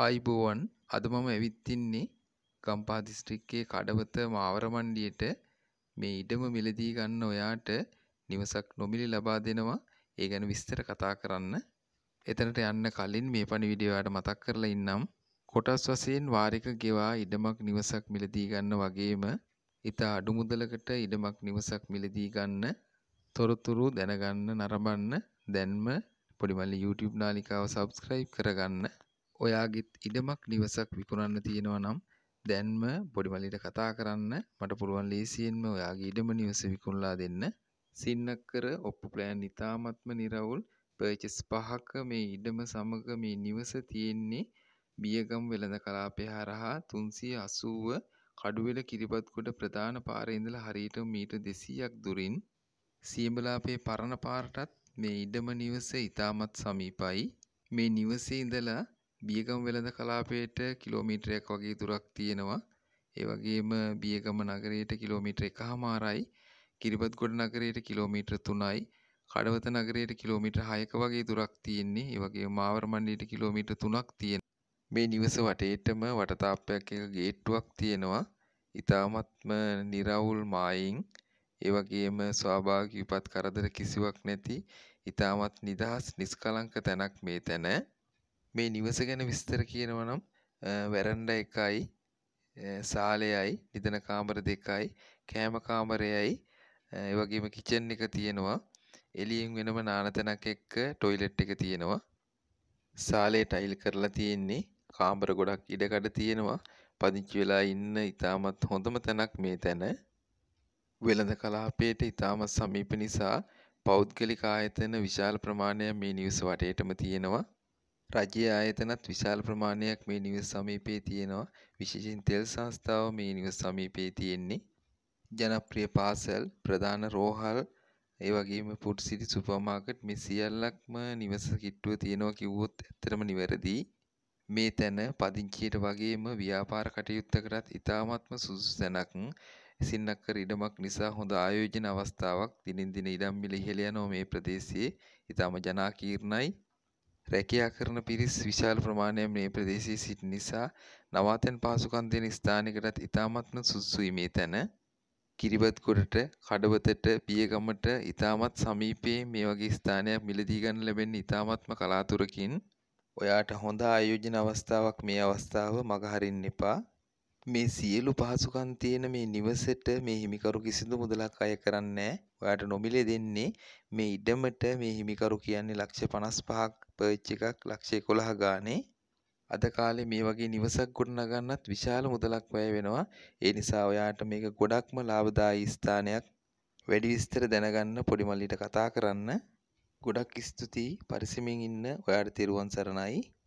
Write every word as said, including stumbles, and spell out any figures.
ආයිබෝවන් අද මම ඇවිත් ඉන්නේ ගම්පහ දිස්ත්‍රික්කයේ කඩවත මාවරමණ්ඩියට මේ ඉඩම මිලදී ගන්න ඔයාට නිවසක් නොමිලේ ලබා දෙනවා. ඒ ගැන විස්තර කතා කරන්න. එතනට යන්න කලින් මේ පණිවිඩය ඔයාලට මතක් කරලා ඉන්නම්. කොටස් වශයෙන් වාරික ගෙවා ඉඩමක් නිවසක් මිලදී ගන්න වගේම ඉතා අඩු මුදලකට ඉඩමක් නිවසක් මිලදී ගන්න තොරතුරු දැනගන්න නරඹන්න දැන්ම පොඩිමල්ලි YouTube නාලිකාව subscribe කරගන්න. ඔයාගෙත් ඉඩමක් නිවසක් විකුණන්න තියෙනවා නම් දැන්ම පොඩිමල්ලිට කතා කරන්න. මට පුළුවන් ලේසියෙන්ම ඔයාගේ ඉඩම නිවස විකුණලා දෙන්න. සින්නක්කර ඔප්පු ප්ලෑන් ඉතාමත්ම නිරවුල් පර්චේස් පහක මේ ඉඩම සමග මේ නිවස තියෙන්නේ බියගම වෙළඳ කලාපය හරහා තුන්සිය අසූව කඩුවෙල කිරිබත්ගොඩ ප්‍රධාන පාරේ ඉඳලා හරියටම මීටර් දෙසීයක් දුරින්. සියඹලාපේ පරණ පාරටත් මේ ඉඩම නිවස ඉතාමත් සමීපයි. මේ නිවසේ ඉඳලා බියගම වෙළඳ කලාපයට කිලෝමීටරයක් වගේ දුරක් තියෙනවා. ඒ වගේම බියගම නගරයට කිලෝමීටර එකහමාරයි, කිරිබත්ගොඩ නගරයට කිලෝමීටර තුනයි, කඩවත නගරයට කිලෝමීටර හයක වගේ දුරක් තියෙන්නේ. ඒ වගේම මාවරමණ්ඩියට කිලෝමීටර තුනක් තියෙනවා. මේ නිවස වටේටම වටතාප්පයක් එක ගේට්ටුවක් තියෙනවා. ඉතාමත්ම නිරවුල් මායින් ඒ වගේම ස්වාභාවික විපත් කරදර කිසිවක් නැති ඉතාමත් නිදහස් නිස්කලංක තැනක් මේ තැන. මේ නිවස ගැන විස්තර කියනවා නම් වැරන්ඩා එකයි, සාලයයි, නිදන කාමර දෙකයි, කෑම කාමරයයි, ඒ වගේම කිචන් එක තියෙනවා. එළියෙන් වෙනම නාන තැනක් එක්ක টয়ලට් එක තියෙනවා. සාලේ ටයිල් කරලා තියෙන්නේ. කාමර ගොඩක් ඉඩකඩ තියෙනවා. පදිංචි වෙලා ඉන්න ඉතාමත් හොඳම තැනක් මේ තැන. වෙළඳ කලාපයට ඉතාමත් සමීප නිසා පෞද්ගලික ආයතන විශාල ප්‍රමාණයක් මේ නිවස වටේටම තියෙනවා. රජයේ ආයතනත් විශාල ප්‍රමාණයක් මේ නිවස සමීපයේ තියෙනවා. විශේෂයෙන් තෙල් සංස්ථාව මේ නිවස සමීපයේ තියෙන්නේ. ජනප්‍රිය පාසල්, ප්‍රධාන රෝහල්, ඒ වගේම ෆුඩ් සිටි සුපර් මාකට් මේ සියල්ලක්ම නිවස කිට්ටුව තියෙනවා කිව්වොත් ඇත්තටම නිවැරදි. මේ තැන පදිංචියට වගේම ව්‍යාපාර කටයුත්තකටත් ඉතාමත්ම සුදුසු තැනක්. සින්නක්කර ඉඩමක් නිසා හොඳ ආයෝජන අවස්ථාවක්. දිනින් දින ඉඩම් මිල ඉහළ යනවා මේ ප්‍රදේශයේ. ඉතාම ජනාකීර්ණයි. රැකියා කරන පිරිස් විශාල ප්‍රමාණයක් මේ ප්‍රදේශයේ සිටින නිසා නවාතැන් පහසුකම් දෙන ස්ථානයකටත් ඉතාමත්ම සුදුසුයි මේ තැන. කිරිබත්ගොඩට, කඩවතට, බියගමට ඉතාමත් සමීපයේ මේ වගේ ස්ථානයක් මිලදී ගන්න ලැබෙන්නේ ඉතාමත්ම කලාතුරකින්. ඔයාට හොඳ ආයෝජන අවස්ථාවක් මේ අවස්ථාව මගහරින්න එපා. මේ සියලු පහසුකම් තියෙන මේ නිවසට මේ හිමිකරු කිසිදු මුදලක් අය කරන්නේ නැහැ. ඔයාට නොමිලේ දෙන්නේ මේ ඉඩමට. මේ හිමිකරු කියන්නේ ලක්ෂ පනස් පහක් පර්ච් එකක් ලක්ෂ එකොළහ ගානේ. අද කාලේ මේ වගේ නිවසක් ගොඩනගන්නත් විශාල මුදලක් වැය වෙනවා. ඒ නිසා ඔයාට මේක ගොඩක්ම ලාභදායී ස්ථානයක්. වැඩි විස්තර දැනගන්න පොඩි මල්ලිට කතා කරන්න. ගොඩක් ස්තුතියි. පරිස්සමින් ඉන්න. ඔයාට තෙරුවන් සරණයි.